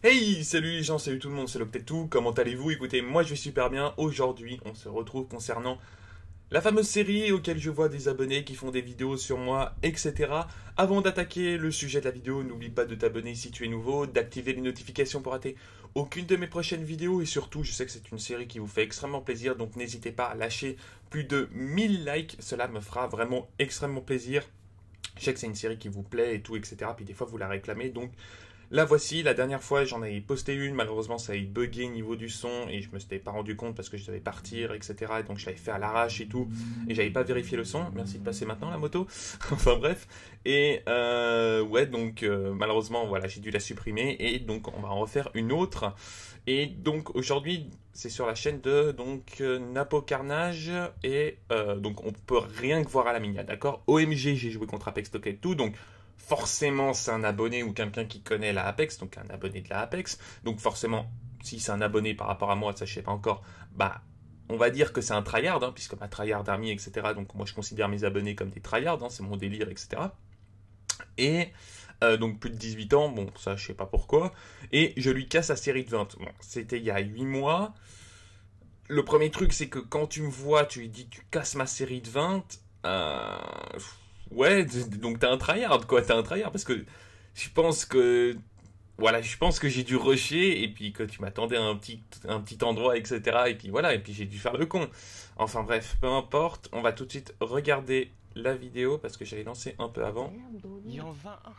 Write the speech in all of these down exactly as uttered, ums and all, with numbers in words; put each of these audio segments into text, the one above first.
Hey, salut les gens, salut tout le monde, c'est Loctetou, comment allez-vous? Écoutez, moi je vais super bien. Aujourd'hui, on se retrouve concernant la fameuse série auquel je vois des abonnés qui font des vidéos sur moi, et cetera. Avant d'attaquer le sujet de la vidéo, n'oublie pas de t'abonner si tu es nouveau, d'activer les notifications pour rater aucune de mes prochaines vidéos. Et surtout, je sais que c'est une série qui vous fait extrêmement plaisir, donc n'hésitez pas à lâcher plus de mille likes. Cela me fera vraiment extrêmement plaisir. Je sais que c'est une série qui vous plaît et tout, et cetera. Puis des fois, vous la réclamez, donc... La voici, la dernière fois j'en avais posté une, malheureusement ça a bugué au niveau du son et je me suis pas rendu compte parce que je devais partir, et cetera. Et donc je l'avais fait à l'arrache et tout, et j'avais pas vérifié le son. Merci de passer maintenant la moto. Enfin bref. Et euh, ouais, donc euh, malheureusement voilà, j'ai dû la supprimer et donc on va en refaire une autre. Et donc aujourd'hui c'est sur la chaîne de donc euh, Napo Carnage et euh, donc on peut rien que voir à la mini, d'accord. O M G, j'ai joué contre Apex Stock et tout, donc forcément c'est un abonné ou quelqu'un qui connaît la Apex, donc un abonné de la Apex. Donc forcément, si c'est un abonné par rapport à moi, ça je sais pas encore, bah on va dire que c'est un tryhard, hein, puisque ma tryhard army, et cetera. Donc moi je considère mes abonnés comme des tryhards, hein, c'est mon délire, et cetera. Et euh, donc plus de dix-huit ans, bon ça je sais pas pourquoi. Et je lui casse la série de vingt. Bon, c'était il y a huit mois. Le premier truc c'est que quand tu me vois, tu lui dis tu casses ma série de vingt. Euh... Ouais, donc t'es un tryhard, quoi, t'es un tryhard, parce que je pense que, voilà, je pense que j'ai dû rusher, et puis que tu m'attendais à un petit, un petit endroit, et cetera, et puis voilà, et puis j'ai dû faire le con. Enfin bref, peu importe, on va tout de suite regarder la vidéo, parce que j'avais lancé un peu avant. Il y en va un.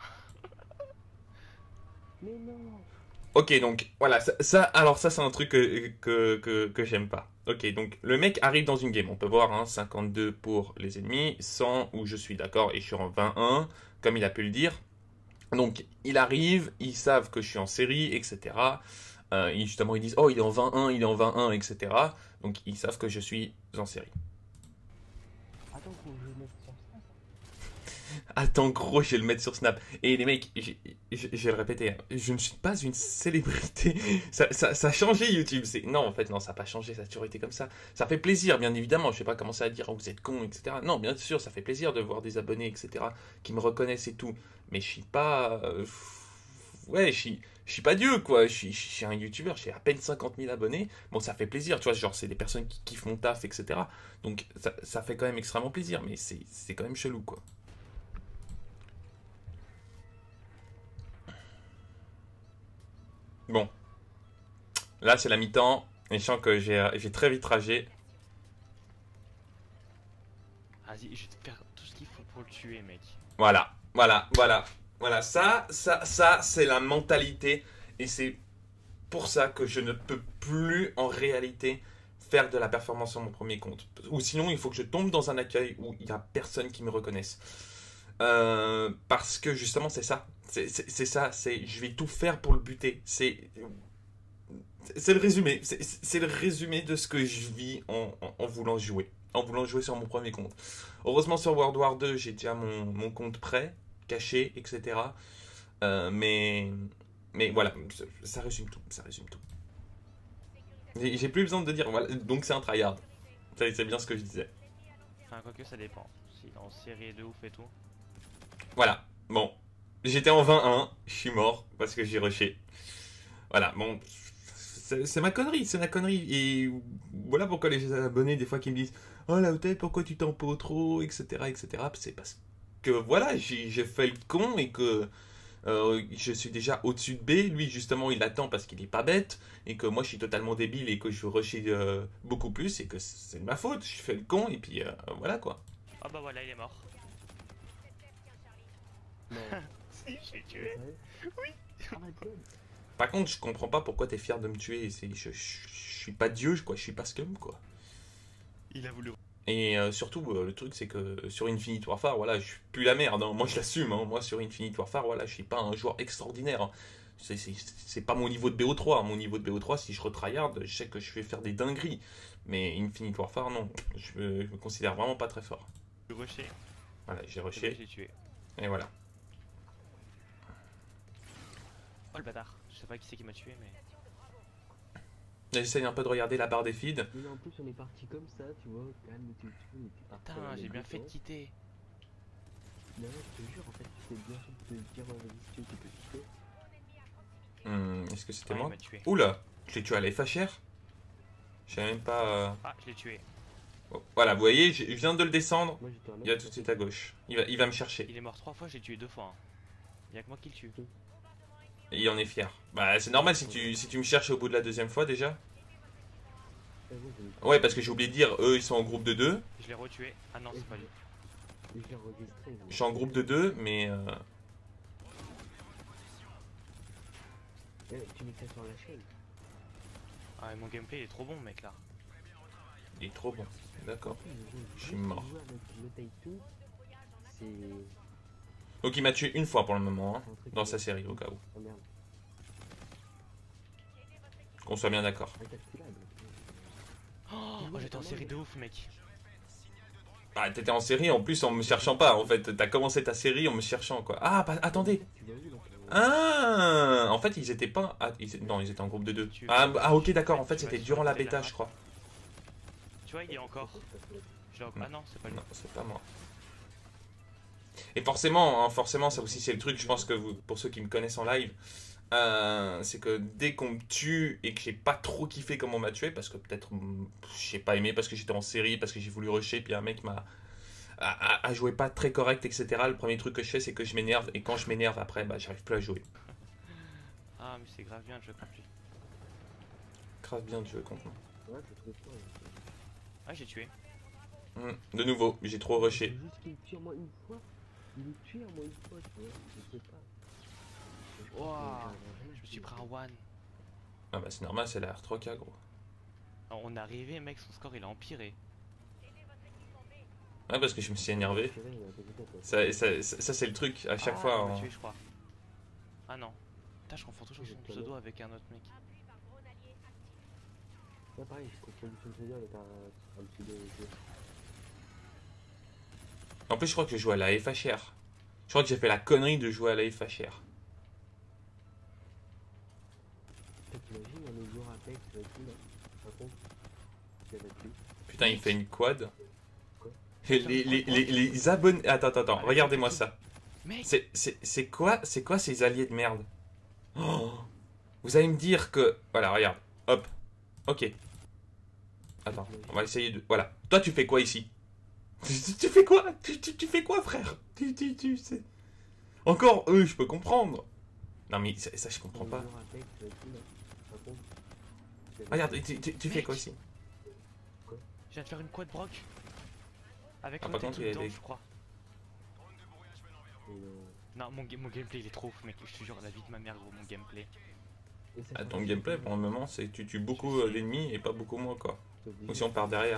Mais non. Ok, donc voilà, ça, ça alors ça c'est un truc que, que, que, que j'aime pas. Ok, donc le mec arrive dans une game, on peut voir, hein, cinquante-deux pour les ennemis, cent où je suis d'accord et je suis en vingt et un, comme il a pu le dire. Donc il arrive, ils savent que je suis en série, et cetera. Euh, et justement ils disent, oh il est en vingt et un, il est en vingt et un, et cetera. Donc ils savent que je suis en série. Attends, faut que je le mette sur ça. Attends, gros, je vais le mettre sur Snap. Et les mecs, je vais le répéter, hein, je ne suis pas une célébrité. Ça, ça, ça a changé YouTube. Non, en fait, non, ça n'a pas changé. Ça a toujours été comme ça. Ça fait plaisir, bien évidemment. Je ne vais pas commencer à dire, oh, vous êtes con, et cetera. Non, bien sûr, ça fait plaisir de voir des abonnés, et cetera, qui me reconnaissent et tout. Mais je suis pas. Euh, ouais, je suis. Je suis pas Dieu, quoi. Je suis, je suis un YouTuber, j'ai à peine cinquante mille abonnés. Bon, ça fait plaisir, tu vois. Genre, c'est des personnes qui kiffent mon taf, et cetera. Donc, ça, ça fait quand même extrêmement plaisir. Mais c'est quand même chelou, quoi. Bon, là c'est la mi-temps, et je sens que j'ai très vite ragé. Vas-y, je vais te faire tout ce qu'il faut pour le tuer, mec. Voilà, voilà, voilà, voilà, ça, ça, ça, c'est la mentalité, et c'est pour ça que je ne peux plus en réalité faire de la performance sur mon premier compte. Ou sinon, il faut que je tombe dans un accueil où il n'y a personne qui me reconnaisse. Euh, parce que justement, c'est ça. C'est ça, c'est je vais tout faire pour le buter. C'est c'est le résumé. C'est le résumé de ce que je vis en, en, en voulant jouer. En voulant jouer sur mon premier compte. Heureusement, sur World War deux, j'ai déjà mon, mon compte prêt, caché, et cetera. Euh, mais, mais voilà, ça résume tout. Ça résume tout. J'ai plus besoin de dire, voilà, donc c'est un tryhard. C'est bien ce que je disais. Enfin, quoique ça dépend. Si dans série de ouf et tout. Voilà, bon. J'étais en vingt et un, je suis mort parce que j'ai rushé. Voilà, bon. C'est ma connerie, c'est ma connerie. Et voilà pourquoi les abonnés, des fois, qui me disent oh la tête, pourquoi tu t'en poses trop, et cetera, et cetera. C'est parce que voilà, j'ai fait le con et que euh, je suis déjà au-dessus de B. Lui, justement, il attend parce qu'il est pas bête et que moi, je suis totalement débile et que je veux rusher euh, beaucoup plus et que c'est de ma faute. Je fais le con et puis euh, voilà quoi. Oh bah voilà, il est mort. Non. Si, je l'ai tué. Oui. Ah, ma gueule. Par contre, je comprends pas pourquoi t'es fier de me tuer. Je, je, je suis pas Dieu, quoi. Je suis pas scum, quoi. Il a voulu. Et euh, surtout, euh, le truc, c'est que sur Infinite Warfare, voilà, je suis plus la merde. Hein. Moi, je l'assume. Hein. Moi, sur Infinite Warfare, voilà, je suis pas un joueur extraordinaire. Hein. C'est pas mon niveau de B O trois. Hein. Mon niveau de B O trois, si je retryhard, je sais que je vais faire des dingueries. Mais Infinite Warfare, non. Je me, je me considère vraiment pas très fort. J'ai rushé. Voilà, j'ai rushé. J'ai tué. Et voilà. Oh le bâtard. Je sais pas qui c'est qui m'a tué, mais. J'essaye un peu de regarder la barre des feeds. Mais en plus, on est parti comme ça, tu vois. Calme, tu on était parti. Putain, j'ai bien fait de quitter. Non, je te jure, en fait, tu fais bien fait de te dire, vas-y, si tu veux, tu peux quitter. Hum, Est-ce que c'était Ah, il moi? m'a tué. Oula, je l'ai tué à la F H R. Je savais même pas... euh, Ah, je l'ai tué. oh, voilà, vous voyez, je je viens de le descendre. Moi j'étais en Il est tout de suite à gauche. Il va, il va me chercher. Il est mort trois fois, je l'ai tué deux fois. Hein. Y'a que moi qui le tue. Et il en est fier. Bah, c'est normal si tu, si tu me cherches au bout de la deuxième fois déjà. Ah, moi, j'ai eu- Ouais, parce que j'ai oublié de dire, eux, ils sont en groupe de deux. Je l'ai retué. Ah non, c'est pas lui. Je l'ai enregistré. Je suis en groupe de deux, mais... euh, Eh, tu mets ça sur la chaîne. Ah, mais mon gameplay il est trop bon, mec là. il est trop bon. D'accord. Je suis Juste mort. jouer avec le Taito, c'est Donc il m'a tué une fois pour le moment, hein, c'est un truc. dans euh, sa série, au cas où. Oh merde, Qu'on soit bien d'accord. incalculable. Oh, oh, j'étais en série de ouf, mec. Ah, t'étais en série en plus en me cherchant pas, en fait. T'as commencé ta série en me cherchant, quoi. Ah, bah, attendez. Tu l'as vu donc euh, Ah, en fait, ils étaient pas... Ah, ils... Non, ils étaient en groupe de deux. Tu- Ah, bah, ah ok, d'accord. En fait, tu c'était vas durant sur la le bêta, télégramme. je crois. Tu vois, il y est encore. Je l'ai- Ah non, c'est pas lui. Non, c'est pas moi. Et forcément, hein, forcément, ça aussi c'est le truc, je pense que vous, pour ceux qui me connaissent en live, euh, c'est que dès qu'on me tue et que j'ai pas trop kiffé comment on m'a tué, parce que peut-être hum, j'ai pas aimé parce que j'étais en série, parce que j'ai voulu rusher, puis un mec m'a a, a- a joué pas très correct, et cetera. Le premier truc que je fais, c'est que je m'énerve, et quand je m'énerve après, bah j'arrive plus à jouer. Ah, mais c'est grave bien de jouer contre lui. Grave bien de jouer contre moi. Ouais, je trouve pas. euh, Ah, j'ai tué. Hum, De nouveau, j'ai trop faut rushé. Juste qu'il me tue en moi une fois. Il me tue en moi une fois, tu vois. Je sais pas. Je pense Ouah, que j'arrive à rien Je me suis tuer. pris un one. Ah bah c'est normal, c'est la R trois K gros. Alors, on est arrivé, mec, son score il a empiré. Ouais, parce que je me suis énervé. C'est vrai, il a fait ça, quoi. Ça, ça, ça, ça, c'est le truc, à chaque Ah, fois. il m'a on- tué, je crois. Ah non. Putain, je confonds toujours son pseudo avec un autre mec. Ouais, pareil, j'ai confondu son pseudo avec un, un pseudo. de- En plus, je crois que je joue à la F H R. Je crois que j'ai fait la connerie de jouer à la F H R. Putain, t'imagines, on est joueur Apex, euh, tout là. Par contre, il y avait plus. Putain, il fait une quad. Quoi? Et les, les, les, les abonnés... Attends, attends, attends, Avec regardez-moi le ça. Mec, C'est c'est- c'est quoi, c'est quoi ces alliés de merde? Oh, vous allez me dire que... Voilà, regarde. Hop. Ok. Attends, on va essayer de... Voilà. Toi, tu fais quoi ici? Tu, tu- tu fais quoi tu, tu, tu fais quoi, frère? Tu, tu, tu sais... Encore eux, je peux comprendre. Non, mais ça, ça je comprends On est pas. joueur Apex, euh, tout là. Par contre, il y avait Regarde, plus. tu, tu, tu fais quoi ici? je viens de faire une quad broc. Avec Ah, le par contre, il y a dedans, des- je crois. Et, euh, Non, mon, ga- mon gameplay il est trop ouf, mec. Je te jure, la vie de ma mère, gros, mon gameplay. et ça Ah, change ton de gameplay, jeu, pour le moment, c'est que tu tues beaucoup euh, d'ennemis et pas beaucoup moins, quoi. t'es obligé. Ou si on part derrière.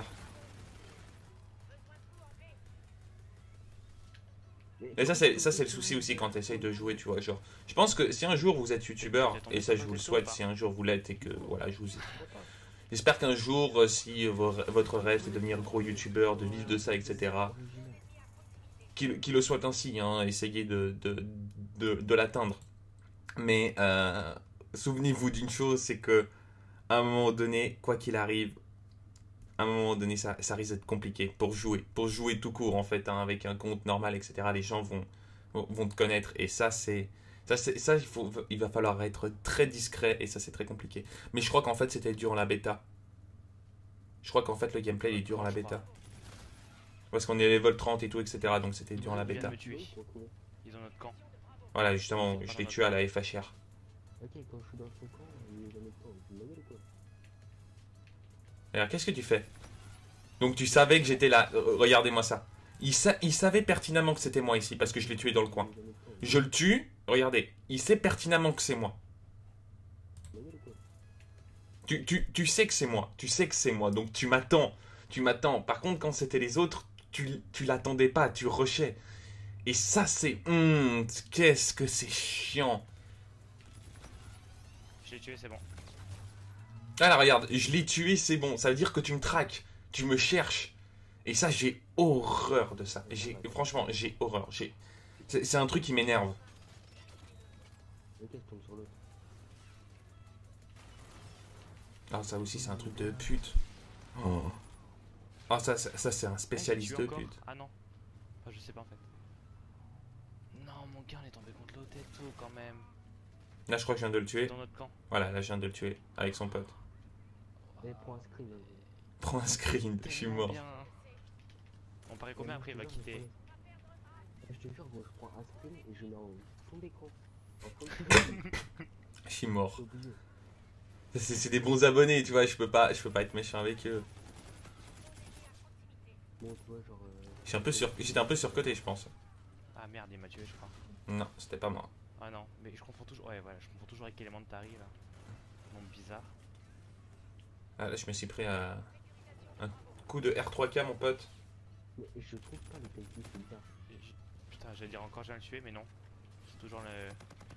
Et ça, c'est ça, c'est le souci aussi quand tu essayes de jouer, tu vois. Genre, je pense que si un jour vous êtes youtubeur, et ça, je vous le souhaite, si un jour vous l'êtes et que, voilà, je vous. J'espère qu'un jour, euh, si vo- votre rêve c'est de devenir gros youtubeur, de vivre de ça, et cetera, qu'il qu'il le soit ainsi, hein, essayez de, de, de, de l'atteindre. Mais euh, souvenez-vous d'une chose, c'est que à un moment donné, quoi qu'il arrive, à un moment donné, ça, ça risque d'être compliqué pour jouer. Pour jouer tout court, en fait, hein, avec un compte normal, et cetera. Les gens vont, vont, vont te connaître. Et ça, c'est... Ça, c'est- ça il, faut, il va falloir être très discret et ça, c'est très compliqué. Mais je crois qu'en fait, c'était durant la bêta. Je crois qu'en fait, le gameplay il est durant la bêta. Parce qu'on est level trente et tout, et cetera. Donc c'était durant la Ils viennent bêta. me tuer. Ils ont notre camp. Voilà, justement, je l'ai tué à la F H R. Ok, quand je suis dans son camp, il est dans notre camp. Tu me gueule ou quoi? Alors, qu'est-ce que tu fais? Donc tu savais que j'étais là. Euh, Regardez-moi ça. Il, sa- il savait pertinemment que c'était moi ici, parce que je l'ai tué dans le coin. Il est dans notre camp. Je le tue, regardez. Il sait pertinemment que c'est moi. Tu me gueule ou quoi? Tu, tu, tu sais que c'est moi, tu sais que c'est moi, donc tu m'attends, tu m'attends. Par contre, quand c'était les autres, tu, tu l'attendais pas, tu rushais. Et ça, c'est... hum, qu'est-ce que c'est chiant. Je l'ai tué, c'est bon. Ah là, regarde, je l'ai tué, c'est bon. Ça veut dire que tu me traques, tu me cherches. Et ça, j'ai horreur de ça. J'ai, franchement, j'ai horreur. J'ai, c'est, c'est un truc qui m'énerve. Ok, je tombe sur l'autre. Ah, ça aussi, c'est un truc de pute. Oh. Ah, ça, ça, ça, c'est un Ah, j'ai spécialiste tué de encore. pute. Ah non. Enfin, je sais pas en fait. Non, mon gars, on est tombé contre l'autre et tout quand même. Là, je crois que je viens de le tuer. Dans notre camp. Voilà, là, je viens de le tuer avec son pote. Et prends un screen. vas-y. Prends un screen, je suis Tellement mort. bien. On paraît combien Ouais, après il va je te jure, quitter? je Je te jure, gros, je prends un screen et je mets en fond d'écran. En fond d'écran. Je suis mort. C'est obligé. C'est c'est des bons abonnés, tu vois, je peux pas, je peux pas être méchant avec eux. Bon, tu vois, genre. euh, Je suis un peu sur, j'étais un peu surcoté, je pense. Ah merde, il m'a tué, je crois. Non, c'était pas moi. Ah non, mais je confonds toujours. Ouais, voilà, je confonds toujours avec Elementary là. Nom bizarre. Ah, là, je me suis pris à un coup de R trois K, mon pote. Mais je trouve pas le tempo, c'est bizarre. Et j'- Putain, j'allais dire encore, je viens de le tuer, mais non. C'est toujours le.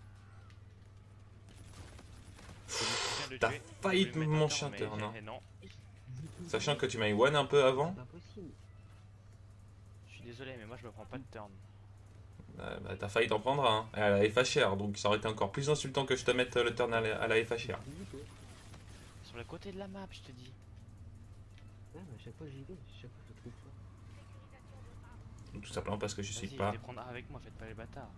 Je viens de le T'as tuer. failli Je voulais te mettre un mancher turn, un turn, mais- non eh non. Sachant que tu m'as eu one un peu avant. C'est pas possible. Je suis désolé, mais moi je me prends pas de turn. Euh, bah, t'as failli t'en prendre un. Et à la F H R, donc ça aurait été encore plus insultant que je te mette le turn à la, à la F H R. Dis, toi. Sur le côté de la map, je te dis. Ouais, mais à chaque fois j'y vais, chaque fois je trouve pas. Tout simplement parce que je suis Vas-y, pas venez prendre un avec moi, faites pas les bâtards.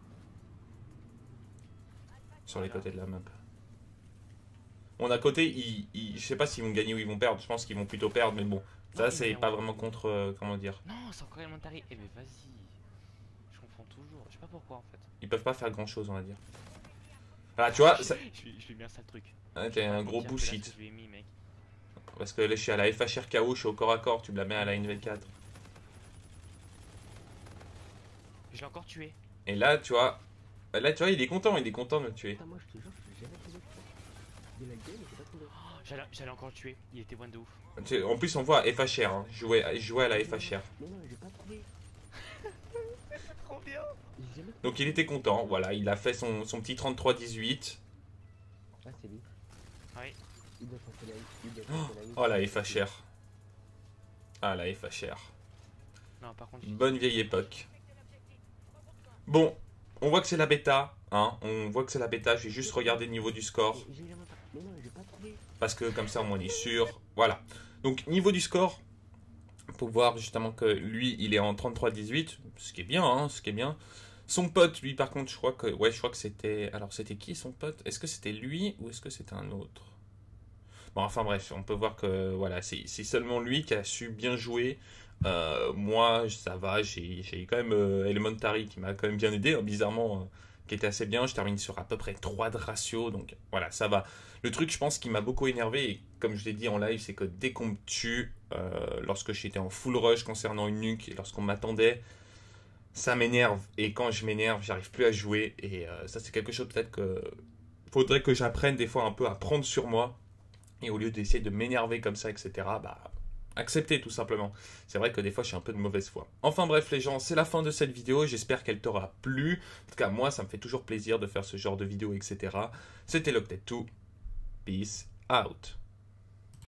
sur les Voilà. côtés de la map. Bon, d'un côté, ils, ils- je sais pas s'ils vont gagner ou ils vont perdre. Je pense qu'ils vont plutôt perdre, mais bon. Non, Ça, mais c'est bien, pas ouais. vraiment contre. euh, comment dire. Non, c'est encore Elementary. Eh mais vas-y. Je confonds toujours. Je sais pas pourquoi en fait. Ils peuvent pas faire grand chose, on va dire. Voilà, tu vois, ça... Je lui je lui ai mis un sale truc. ah, t'es un gros Pire que là, bullshit. ce que je lui ai mis, mec. Parce que là, je suis à la F H R K O, je suis au corps à corps, tu me la mets à la N V quatre. Je l'ai encore tué. Et là, tu vois. Là, tu vois, il est content, il est content de me tuer. Putain, moi je te jure, je l'ai jamais trouvé. De la game, j'ai pas trouvé. Oh, J'allais j'allais encore le tuer. Il était one de ouf. Tu sais, en plus, on voit à F H R. Hein. Je, jouais, je jouais à la F H R. Mais non, j'ai pas trouvé. Trop bien. J'ai jamais trouvé. Donc, il était content. Voilà, il a fait son, son petit trente-trois dix-huit. Ah, c'est lui. Oui. Il doit passer la il doit passer la Oh, la F H R. Ah, la F H R. Non, par contre, Bonne vieille époque. Bon, on voit que c'est la bêta. Hein. On voit que c'est la bêta. Je vais juste regarder le niveau du score. Mais j'ai jamais pas. Mais non, j'ai pas trouvé. Parce que comme ça, au moins, on est sûr. Voilà. Donc, niveau du score, pour voir justement que lui, il est en trente-trois dix-huit. Ce qui est bien, hein, ce qui est bien. Son pote, lui, par contre, je crois que... Ouais, je crois que c'était... Alors, c'était qui, son pote? Est-ce que c'était lui ou est-ce que c'était un autre? Bon, enfin, bref, on peut voir que, voilà, c'est c'est seulement lui qui a su bien jouer. Euh, moi, ça va, j'ai j'ai quand même euh, Elementary qui m'a quand même bien aidé, hein, bizarrement, euh, qui était assez bien. Je termine sur à peu près trois de ratio, donc voilà, ça va. Le truc, je pense, qui m'a beaucoup énervé, et comme je l'ai dit en live, c'est que dès qu'on me tue, euh, lorsque j'étais en full rush concernant une nuque, et lorsqu'on m'attendait, ça m'énerve. Et quand je m'énerve, j'arrive plus à jouer, et euh, ça, c'est quelque chose peut-être que... Faudrait que j'apprenne des fois un peu à prendre sur moi, et au lieu d'essayer de m'énerver comme ça, et cetera, bah... accepter tout simplement. C'est vrai que des fois je suis un peu de mauvaise foi. Enfin bref les gens, c'est la fin de cette vidéo. J'espère qu'elle t'aura plu. En tout cas moi ça me fait toujours plaisir de faire ce genre de vidéo, et cetera. C'était Loctet deux. Peace out.